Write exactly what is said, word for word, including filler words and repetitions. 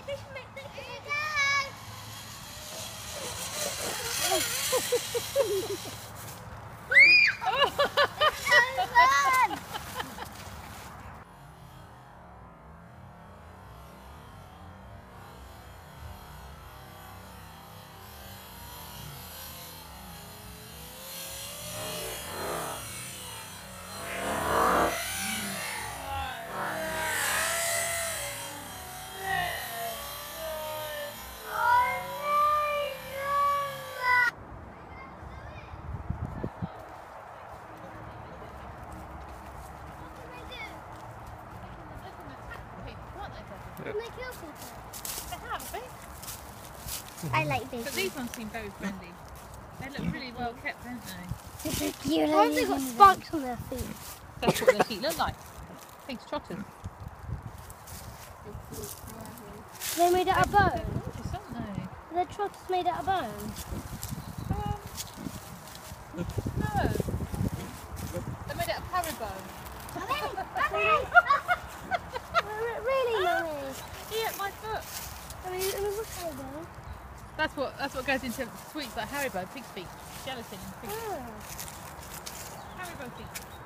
They should make they should make Yeah. Can they kill people? They have, I think. I like this. But these ones seem very friendly. They look really well kept, don't they? They're so cute. Why have they got spikes on their feet? That's what their feet look like. Pigs trotters. They made out of bone. Gorgeous, aren't they? Are their trotters made out of bone? Um, no. They're made out of Haribo. Really, Mummy? He ate my foot. I mean, I mean, what's going on? That's what that's what goes into sweets like Haribo, pig's feet, gelatin and pig's Oh. Haribo feet.